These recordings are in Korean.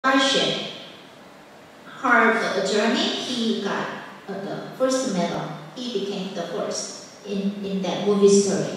hardship, hard journey, he got the first medal. He became the first in that movie story.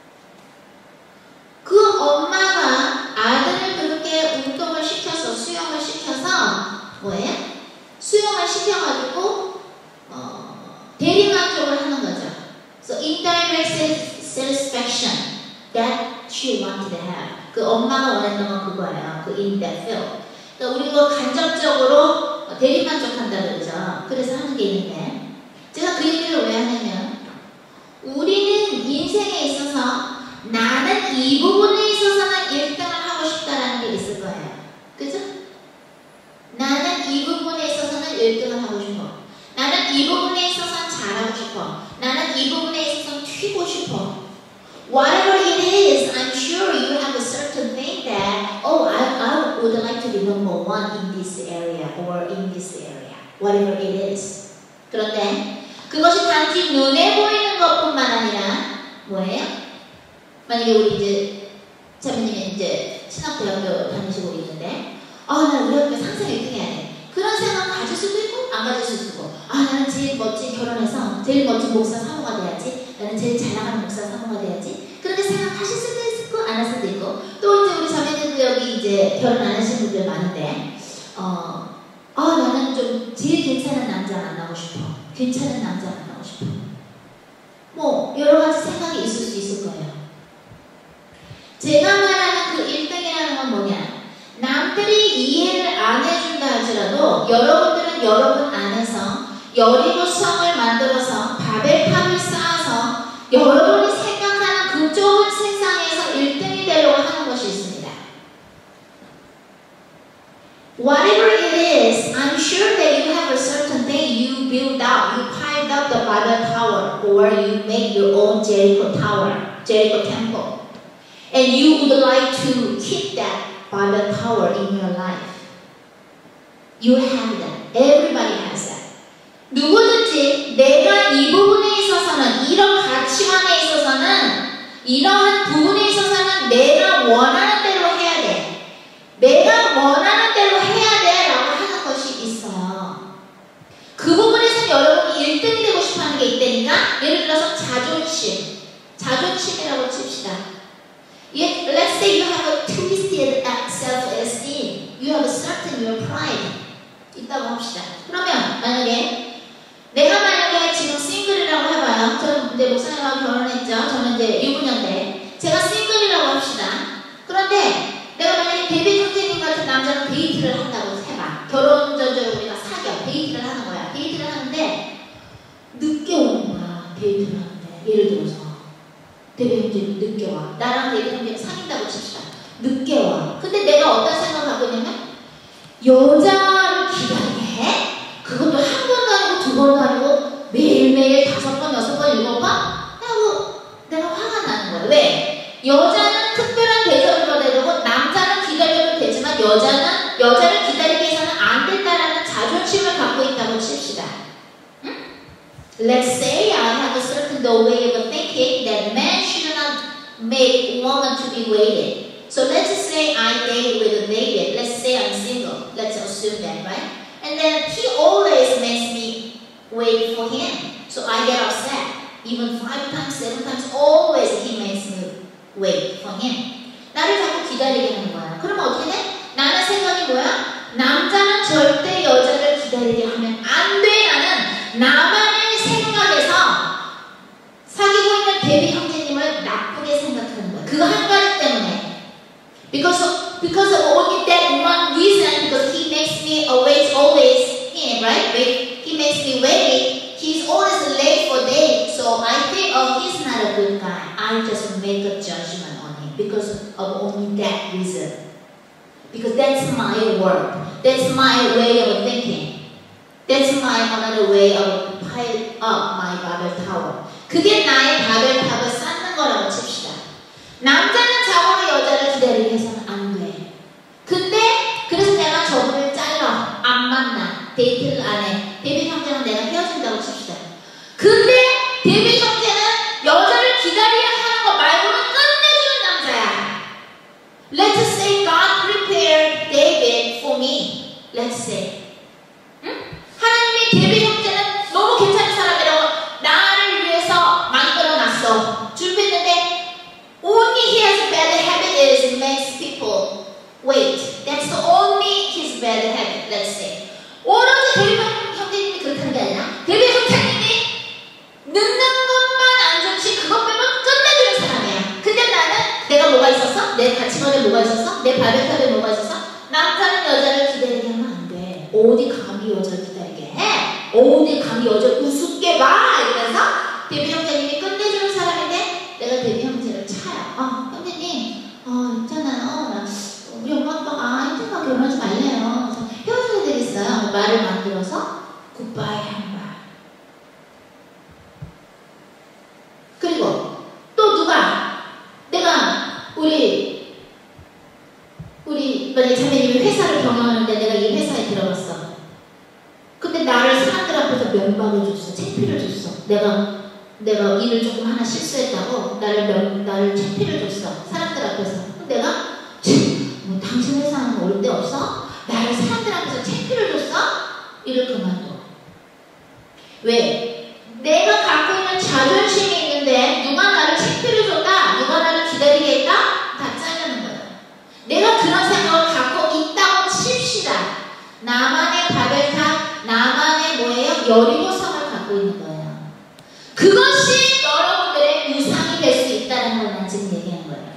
그 엄마가 아들을 그렇게 운동을 시켜서 수영을 시켜서 뭐예요? 수영을 시켜가지고 대리만족을 하는 거죠. So indirect satisfaction that she wanted to have. 그 엄마가 원했던 건 그거예요. 그 in that field. 그러니까 우리가 간접적으로 대리만족한다 그러죠. 그래서 하는 게 있는데 제가 그 얘기를 왜 하냐면 우리는 인생에 있어서 나는 이 부분에 있어서는 1등을 하고 싶다라는 게 있을 거예요. 그죠? 나는 이 부분에 있어서는 1등을 하고 싶어. 나는 이 부분에 있어서는 잘하고 싶어. 나는 이 부분에 있어서는 튀고 싶어. Whatever it is, I'm sure you have a certain thing that, oh, I would like to be number one in this area or in this area. Whatever it is. 그런데 그것이 단지 눈에 보이는 것뿐만 아니라 뭐예요? 만약에 우리 이제 자매님이 이제 신학대학교 다니시고 있는데 나 우리 학교 항상 1등 해야 돼. 그런 생각 가질 수도 있고 안 가질 수도 있고 나는 제일 멋진 결혼해서 제일 멋진 목사 사모가 돼야지. 나는 제일 잘 나가는 목사 사모가 돼야지. 그렇게 생각하실 수도 있고 안 할 수도 있고 또 이제 우리 자매님도 여기 이제 결혼 안 하신 분들 많은데 나는 좀 제일 괜찮은 남자 만나고 싶어. 괜찮은 남자 만나고 싶어. 뭐 여러 가지 생각이 있을 수 있을 거예요. 제가 말하는 그 1등이라는 건 뭐냐? 남들이 이해를 안 해준다 할지라도 여러분들은 여러분 안에서 여리고성을 만들어서 바벨탑을 쌓아서 여러분이 생각하는 그 좁은 세상에서 1등이 되려고 하는 것이 있습니다. Whatever it is, I'm sure that you have a certain thing you build up, you piled up the Babel Tower, or you make your own Jericho Tower, Jericho Temple. And you would like to keep that Babel Tower in your life. You have that. Everybody has that. 누구든지 내가 이 부분에 있어서는 이런 가치관에 있어서는 이러한 부분에 있어서는 내가 원하는 대로 해야 돼. 내가 원하는 대로 해야 돼 라고 하는 것이 있어요. 그 부분에서는 여러분이 1등이 되고 싶어하는 게 있다니까 예를 들어서 자존심이라고 칩시다. Let's say you have a twisted self-esteem. You have a certain your pride. 있다고 합시다. 그러면 내가 만약에 지금 싱글이라고 해봐요. 저는 이제 목사님하고 결혼했죠. 저는 이제 유부녀인데 제가 싱글이라고 합시다. 그런데 내가 만약에 데뷔 형제님 같은 남자랑 데이트를 한다고 해봐. 결혼 전에 우리가 사귀어. 데이트를 하는 거야. 데이트를 하는데 늦게 오는 거야. 데이트를 하는데 예를 들어서 데뷔 형제는 늦게 와. 나랑 데뷔 형제는 사귄다고 칩시다. 늦게 와. 근데 내가 어떤 생각을 하고 있냐면 여자를 기다리게 해? 그것도 한 번도 아니고 두 번도 아니고 매일매일 5번, 6번, 7번? 하고 내가 화가 나는 거야. 왜? 여자는 특별한 대접을 받아야 되고 남자는 기다려도 되지만 여자를 기다리기 위해서는 안 된다라는 자존심을 갖고 있다고 칩시다. 응? Let's say I have a certain way of thinking that man should not make woman to be waited. So let's say I date with David. Let's say I'm single. Let's assume that, right? And then he always makes me wait for him. So I get upset. Even 5 times, 7 times, always he makes me wait for him. 나를 자꾸 기다리게 하는 거야. 그러면 어떻게 돼? 나는 생각이 뭐야? 남자는 절대 여자를 기다리게 하면 안 돼. 나만의 생각에서 사귀고 있는 데뷔 형제님을 나쁘게 생각하는 거야. 그 한 가지 때문에. Because of only that one reason, because he makes me wait always him, right? He makes me wait. He's always late for dates. So I think, he's not a good guy. I just make a judgment on him because of only that reason. Because that's my work. That's my way of thinking. That's my another way of pile up my Babel Tower. 그게 나의 바벨탑을 쌓는 거라고 칩시다. 남자는 자고로 여자를 기다리기 위해서는 안 돼. 근데 그래서 내가 저분을 잘라. 안 만나. 데이트를 안 해. 데뷔 형제랑 내가 헤어진다고 칩시다. 근데 데뷔 형제는 여자를 기다려야 하는 거 말고는 끝내주는 남자야. Let's say God prepared David for me. say. 응? 하나님이 데뷔 형제는 너무 괜찮은 사람이라고 나를 위해서 만들어놨어. 준비했는데 only his bad habit is makes people wait. That's the only his bad habit. Let's say. 오로지 데뷔 형제님이 그렇다는 게 아니라 데뷔 형제님이 늦는 것만 안 좋지 그것 빼면 끝내주는 사람이야. 근데 나는 내가 뭐가 있었어? 내 가치관에 뭐가 있었어? 내 발베탑에 뭐가 있었어? 남자는 여자를 기다리게 하면 안 돼. 어디 감히 여자를 기다리게 해? 어디 감히 여자를 우습게 봐? 이러면서 데뷔 형제님이 끝내주는 사람인데 내가 데뷔 형제를 차요. 형제님 있잖아요. 우리 엄마 아빠가 인생과 결혼하지 말래요. 헤어져야 되겠어요. 말을 만들어서 굿바이 하는 말. 그리고 또 누가 내가 우리 만약에 자매님이 회사를 경영하는데 내가 이 회사에 들어갔어. 근데 나를 사람들 앞에서 면박을 줬어. 창피를 줬어. 내가 일을 조금 하나 실수했다고 나를 창피를 줬어. 사람들 앞에서. 내가 뭐 당신 회사는 올 데 없어? 나를 사람들 앞에서 창피를 줬어? 일을 그만둬. 왜? 내가 갖고 있는 자존심이 있는데 누가 나를 창피를 줬다? 누가 나를 기다리게 했다? 다 잘라는 거야. 내가 그런 생각을 갖고 있다고 칩시다. 나만의 바벨탑, 나만의 뭐예요? 여리고성을 갖고 있는 거예요. 그것이 여러분들의 우상이 될 수 있다는 걸 난 지금 얘기한 거예요.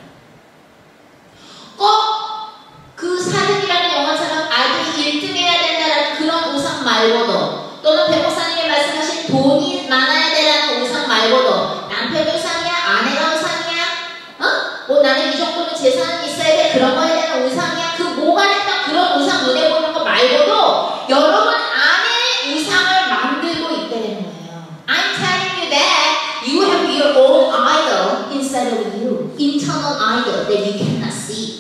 꼭 그 사등이라는 영화처럼 아들이 1등 해야 된다는 그런 우상 말고도 또는 배목사님이 말씀하신 돈이 많아야 되라는 우상 말고도 남편이 우상이야? 아내가 우상이야? 뭐 나는 이 정도는 재산이 있어야 돼? 그런 거에 대한 우상이야? 그 뭐가 됐다 그런 우상 눈에 보이는 거 말고도 여러분 안에 우상을 만들고 있다는 거예요. I'm telling you that you have your own idol inside of you. Internal idol that you cannot see.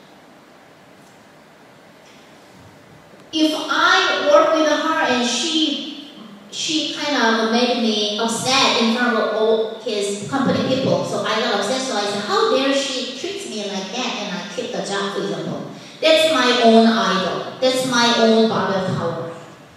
If I work with her and she kind of made me upset in front of all his company people, so I got upset. So I said, "How dare she treat me like that?" And I quit the job, for example. That's my own idol. That's my own Bible power.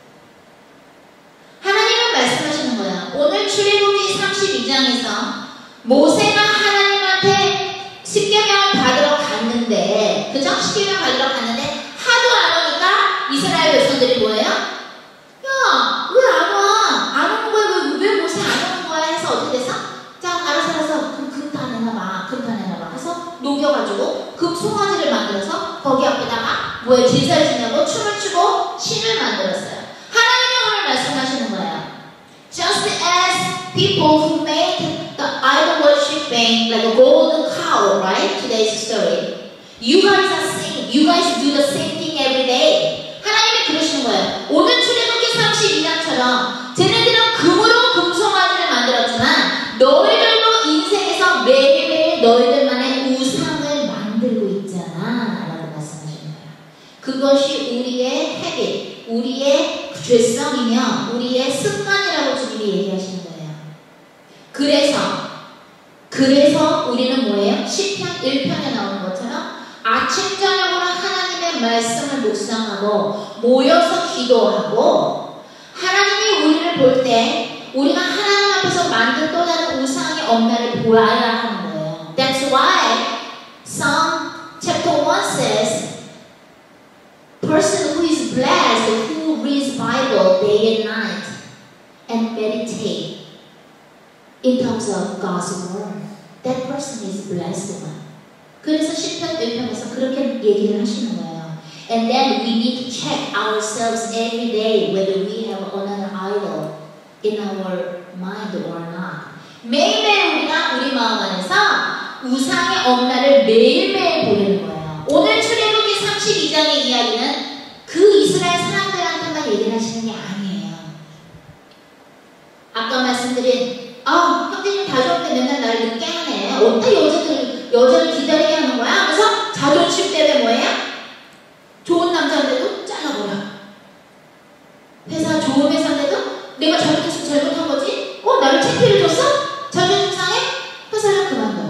하나님은 말씀하시는 거야. 오늘 출애굽기 32장에서 모세가 하나님한테 십계명을 받으러 갔는데, 그죠? 십계명 받으러 갔는데 하도 안 오니까 이스라엘 백성들이 뭐예요? 야, 왜 안 와? 안 오는 거야? 왜 모세 안 오는 거야? 해서 어떻게 됐어? 자, 알아서 그럼 금탄 해놔봐. 해서 녹여가지고 금 송아지를 만들어서 거기 앞에다가 뭐에 제사를 지내고 춤을 추고 신을 만들었어요. 하나님이 오늘 말씀하시는 거예요. Just as people who made the idol worshiping like a golden cow, right? Today's story. You guys do the same thing every day. 하나님이 그러시는 거예요. 오늘 출애굽기 32장처럼 쟤네들은 금으로 금송아지를 만들었지만 너희들도 인생에서 매일매일 너희들만의 우상을 만들고 있잖아 라고 말씀하시는 거예요. 그것이 우리의 헤빗, 우리의 죄성이며 우리의 습관이라고 주님이 얘기하시는 거예요. 그래서 우리는 뭐예요? 시편 1편에 나오는 것처럼 아침 저녁으로 하나님의 말씀을 묵상하고 모여서 기도하고 하나님이 우리를 볼 때 우리가 하나님 앞에서 만든 또 다른 우상의 엄마를 보아야 하는 거예요. That's why Psalm chapter 1 says person who is blessed who reads Bible day and night and meditate in terms of God's word. That person is blessed one. 그래서 시편 1편에서 그렇게 얘기를 하시는 거예요. And then we need to check ourselves every day whether we have another idol in our mind or not. 매일매일 우리가 우리 마음 안에서 우상의 엄마를 매일매일 보이는 거예요. 오늘 출애굽기 32장의 이야기는 그 이스라엘 사람들한테만 얘기를 하시는 게 아니에요. 아까 말씀드린 형제님 다 좋은데 맨날 나를 늦게 하네. 어떤 여자를 기다리게 하는 거야? 그래서 자존심 때문에 뭐예요? 좋은 남자인데도 잘라버려. 회사 좋은 회사인데도 내가 잘못했으면 잘못한 거지? 나를 창피를 줬어? 자존심 상해? 회사를 그만둬.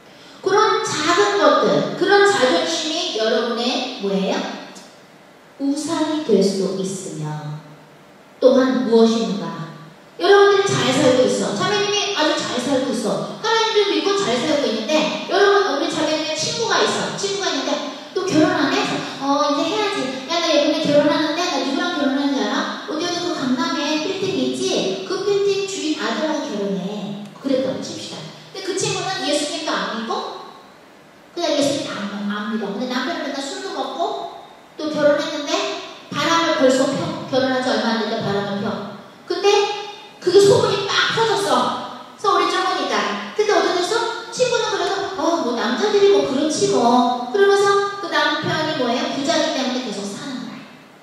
그런 작은 것들, 그런 자존심이 여러분의 뭐예요? 우상이 될 수 있으며 또한 무엇인가? 여러분들이 잘 살고 있어. 자매님이 아주 잘 살고 있어. 하나님을 믿고 잘 살고 있는데 여러분 우리 자매님의 친구가 있어. 친구가 있는데 또 결혼 안 해? 이제 해야지. 야 나 이번에 결혼하는데 나 누구랑 결혼하는지 알아? 어디 그 강남에 빌딩 있지? 그 빌딩 주인 아들하고 결혼해. 그랬다고 칩시다. 근데 그 친구는 예수님도 안 믿고 그냥 예수님 안 믿어. 근데 남편은 맨날 술도 먹고 또 결혼했는데 바람을 벌써 펴. 결혼한 지 얼마 안 됐는데 바람을 펴. 근데 그게 소문이 빡 퍼졌어. 그래서 우리 좁으니까. 근데 어떻게 됐어? 친구는 그래서 뭐 남자들이 뭐 그렇지 뭐. 그러면서 그 남편이 뭐예요? 부자기 때문에 계속 사는 거야.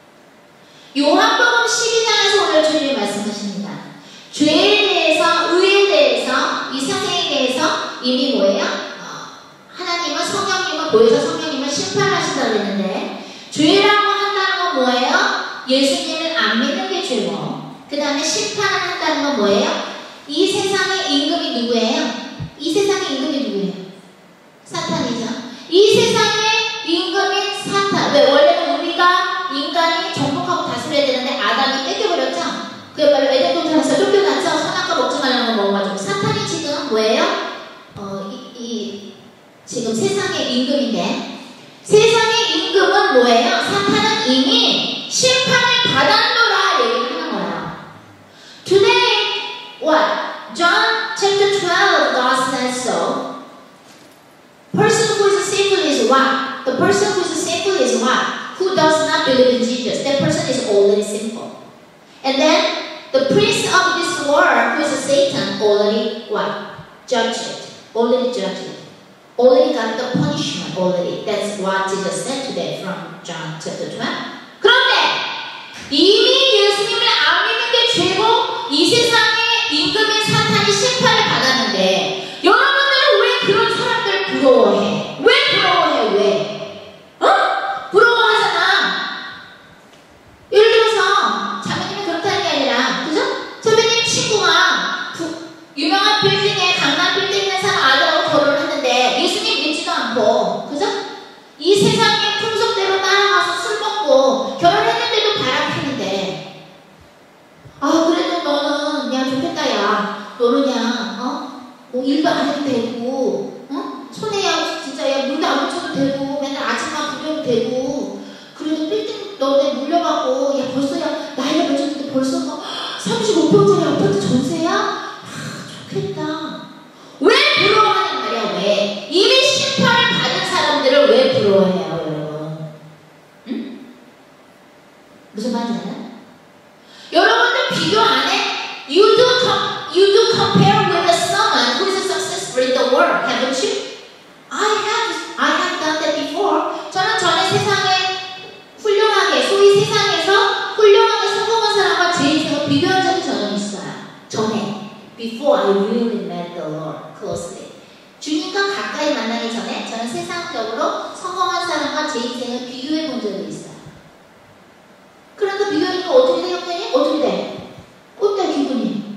요한복음 12장에서 오늘 주님이 말씀하십니다. 죄에 대해서, 의에 대해서, 이 사생에 대해서 이미 뭐예요? 하나님은 성령님을 보여서 성령님을 심판하신다고 그랬는데 죄라고 한다는 건 뭐예요? 예수님을 안 믿는 게 죄고 그 다음에 심판을 한다는 건 뭐예요? 이 세상의 임금이 누구예요? 이 세상의 임금이 누구예요? 사탄이죠. 이 세상의 임금인 사탄. 왜? 원래는 우리가 인간이 정복하고 다스려야 되는데 아담이 뺏겨버렸죠? 그야말로 에덴 동산에서 쫓겨났죠? 선악과 먹지 말라는 거 먹어가지고. 사탄이 지금 뭐예요? 지금 세상의 임금인데 세상의 임금은 뭐예요? 사탄은 이미 심판을 받았노라 얘기를 하는 거예요. Today, what? John chapter 12, God says so. Person who is sinful is what? The person who is sinful is what? Who does not believe in Jesus. That person is already sinful. And then the prince of this world, who is Satan, already what? Judged it. Already judged it. Already got the punishment already. That's what Jesus said today from John chapter 12. 그런데 이미 예수님을 안 믿는 게 죄고 이 세상의 임금인 사탄이 심판을 받았는데 여러분들은 왜 그런 사람들을 부러워해? 왜 부러워해? 왜? 부러워하잖아. 예를 들어서 자매님이 그렇다는 게 아니라 그죠? 자매님 친구가 유명한 빌딩에 강남 빌딩에 있는 사람 아들하고 결혼을 했는데 예수님 믿지도 않고 그죠? 이 세상의 풍속대로 따라가서 술 먹고 결혼했는데도 바람 피는데 그래도 너는 야 좋겠다 야 너는 뭐 일도 안 해도 되고 손에 진짜 야 물도 안 묻혀도 되고 맨날 아침만 부려도 되고 그래도 빌딩 너네 물려갖고 야 벌써 야 나이가 몇 년인데 벌써 뭐 35평짜리 아파트 전세야? 좋겠다. 왜 부러워하는 말이야? 왜? 이미 심판을 받은 사람들을 왜 부러워해요, 여러분? 응? 무슨 말인지 알아요? 여러분들 비교 안 해? You do compare with someone who is successful in the world, haven't you? I have done that before. 저는 전에 세상에 훌륭하게, 소위 세상에서 훌륭하게 성공한 사람과 제 인생을 비교한 적이 저는 있어요. 전에. Before I really met the Lord closely. 주님과 가까이 만나기 전에 저는 세상적으로 성공한 사람과 제 인생을 비교해 본 적이 있어요. 그러니까 비교하니까 어떻게 돼, 형제님? 어떻게 돼? 어때, 기분이?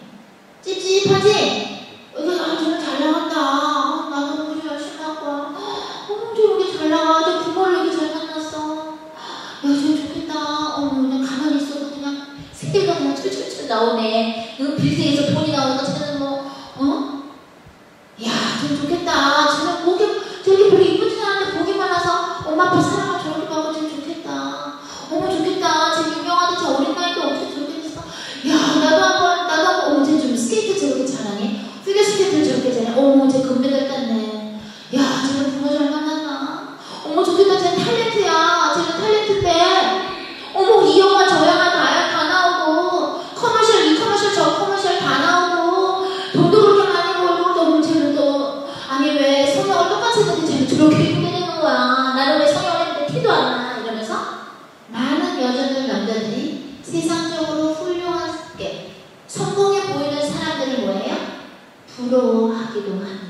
찝찝하지? 저는 잘 나간다. 나도 너무 열심히 할 거야. 저 여기 잘 나가. 저 부모를 여기 잘 만났어. 야, 저 좋겠다. 그냥 가만히 있어도 그냥 새끼가 그냥 철철철 나오네. 그 빌딩에서 돈이 나오는 거 쟤는 야, 쟤는 좋겠다. 쟤는 저렇게 별로 이쁘진 않은데 복이 많아서 엄마 아빠 사랑을 저렇게 받고 쟤는 좋겠다. 좋겠다. 쟤 유명하다. 저 어린 나이도 어떻게 저렇게 됐어. 야, 나도 한번, 쟤 좀 스케이트 저렇게 잘하네. 피겨 스케이트를 저렇게 잘해. 쟤 금메달 땄네. 야, 쟤는 부모 잘 만났나. 좋겠다. 쟤는 탤런트야. 쟤는 탤런트인데. 이 영화 저 영화 다 나오고 커머셜 이 커머셜 저 커머셜 다 나오고 돈도 그렇게 많이 벌고 너무 쟤는 또 아니 왜 성형을 똑같이 했는데 쟤는 저렇게 예쁘게 되는 거야. 나는 왜 성형을 했는데 티도 안 나. 이러면서 많은 여자들 남자들이 세상적으로 훌륭하게 성공해 보이는 사람들을 뭐예요? 부러워하기도 합니다.